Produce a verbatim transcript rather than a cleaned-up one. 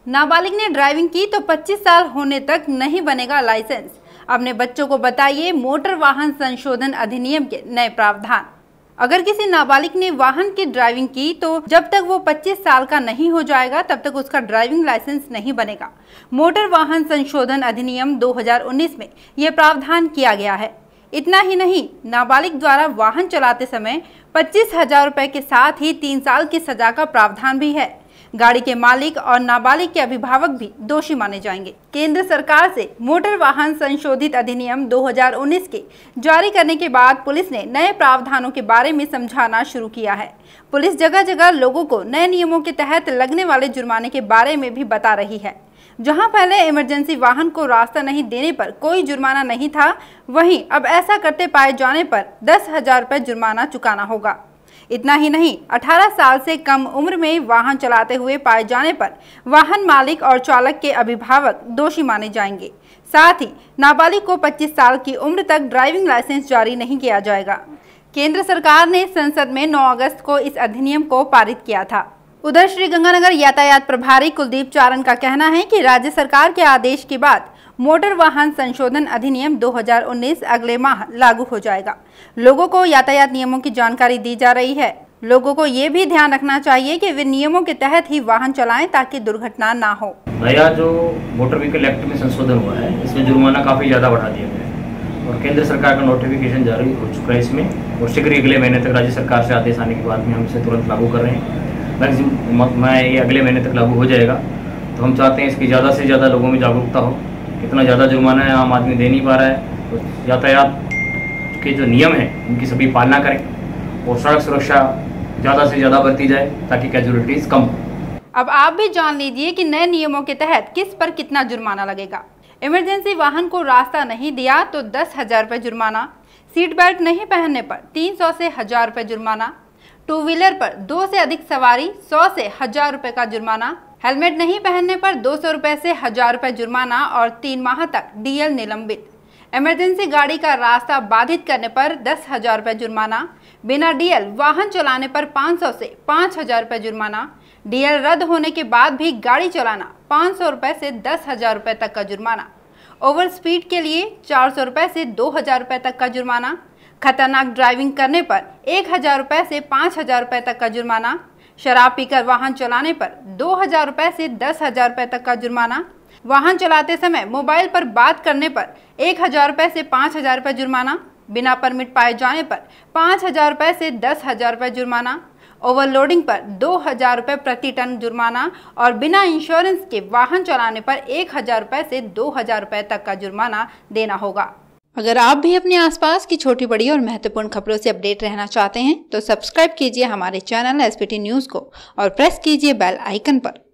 नाबालिग ने ड्राइविंग की तो पच्चीस साल होने तक नहीं बनेगा लाइसेंस। अपने बच्चों को बताइए मोटर वाहन संशोधन अधिनियम के नए प्रावधान। अगर किसी नाबालिग ने वाहन की ड्राइविंग की तो जब तक वो पच्चीस साल का नहीं हो जाएगा तब तक उसका ड्राइविंग लाइसेंस नहीं बनेगा। मोटर वाहन संशोधन अधिनियम दो हज़ार उन्नीस में यह प्रावधान किया गया है। इतना ही नहीं, नाबालिग द्वारा वाहन चलाते समय पच्चीस हजार रुपए के साथ ही तीन साल की सजा का प्रावधान भी है। गाड़ी के मालिक और नाबालिग के अभिभावक भी दोषी माने जाएंगे। केंद्र सरकार से मोटर वाहन संशोधित अधिनियम दो हज़ार उन्नीस के जारी करने के बाद पुलिस ने नए प्रावधानों के बारे में समझाना शुरू किया है। पुलिस जगह जगह लोगों को नए नियमों के तहत लगने वाले जुर्माने के बारे में भी बता रही है। जहां पहले इमरजेंसी वाहन को रास्ता नहीं देने पर कोई जुर्माना नहीं था, वहीं अब ऐसा करते पाए जाने पर दस हजार रुपये जुर्माना चुकाना होगा। इतना ही नहीं, अठारह साल से कम उम्र में वाहन चलाते हुए पाए जाने पर वाहन मालिक और चालक के अभिभावक दोषी माने जाएंगे। साथ ही नाबालिग को पच्चीस साल की उम्र तक ड्राइविंग लाइसेंस जारी नहीं किया जाएगा। केंद्र सरकार ने संसद में नौ अगस्त को इस अधिनियम को पारित किया था। उधर श्रीगंगानगर यातायात प्रभारी कुलदीप चारण का कहना है कि राज्य सरकार के आदेश के बाद मोटर वाहन संशोधन अधिनियम दो हज़ार उन्नीस अगले माह लागू हो जाएगा। लोगों को यातायात नियमों की जानकारी दी जा रही है। लोगों को ये भी ध्यान रखना चाहिए कि वे नियमों के तहत ही वाहन चलाएं ताकि दुर्घटना ना हो। नया जो मोटर व्हीकल एक्ट में संशोधन हुआ है, इसमें जुर्माना काफ़ी ज़्यादा बढ़ा दिया गया है और केंद्र सरकार का नोटिफिकेशन जारी हो चुका है इसमें, और शीघ्र अगले महीने तक राज्य सरकार से आदेश आने के बाद में हम इसे तुरंत लागू कर रहे हैं। मैं ये अगले महीने तक लागू हो जाएगा, तो हम चाहते हैं इसकी ज़्यादा से ज़्यादा लोगों में जागरूकता हो। कितना ज़्यादा जुर्माना है आम आदमी दे नहीं पा रहा है, तो यातायात के जो नियम हैं उनकी सभी पालना करें और सड़क सुरक्षा ज़्यादा से ज़्यादा बरती जाए ताकि कैजुअलिटीज़ कम हो। अब आप भी जान लीजिए कि नए नियमों के तहत किस पर कितना जुर्माना लगेगा। इमरजेंसी वाहन को रास्ता नहीं दिया तो दस हजार रुपये जुर्माना, सीट बेल्ट नहीं पहनने पर तीन सौ से हजार रुपये जुर्माना, टू व्हीलर पर दो से अधिक सवारी सौ से हजार रुपये का जुर्माना, हेलमेट नहीं पहनने पर दो सौ रुपये से हजार रुपये जुर्माना और तीन माह तक डीएल निलंबित। इमरजेंसी गाड़ी का रास्ता बाधित करने पर दस हजार रुपये जुर्माना, बिना डीएल वाहन चलाने पर पाँच सौ से पाँच हजार रुपये जुर्माना, डीएल रद्द होने के बाद भी गाड़ी चलाना पाँच सौ रुपये से दस हजार रुपये तक का जुर्माना, ओवर स्पीड के लिए चार सौ रुपये से दो हजार रुपये तक का जुर्माना, खतरनाक ड्राइविंग करने पर एक हजार रुपये से पाँच हजार रुपये तक का जुर्माना, शराब पीकर वाहन चलाने पर दो हजार रुपये से दस हजार रुपये तक का जुर्माना, वाहन चलाते समय मोबाइल पर बात करने पर एक हजार रुपये से पाँच हजार रुपये जुर्माना, बिना परमिट पाए जाने पर पाँच हजार रुपये से दस हजार रुपये जुर्माना, ओवरलोडिंग पर दो हजार रुपये प्रति टन जुर्माना और बिना इंश्योरेंस के वाहन चलाने पर एक हजार रुपये से दो हजार रुपये तक का जुर्माना देना होगा। अगर आप भी अपने आसपास की छोटी बड़ी और महत्वपूर्ण खबरों से अपडेट रहना चाहते हैं तो सब्सक्राइब कीजिए हमारे चैनल एसपीटी न्यूज़ को और प्रेस कीजिए बेल आइकन पर।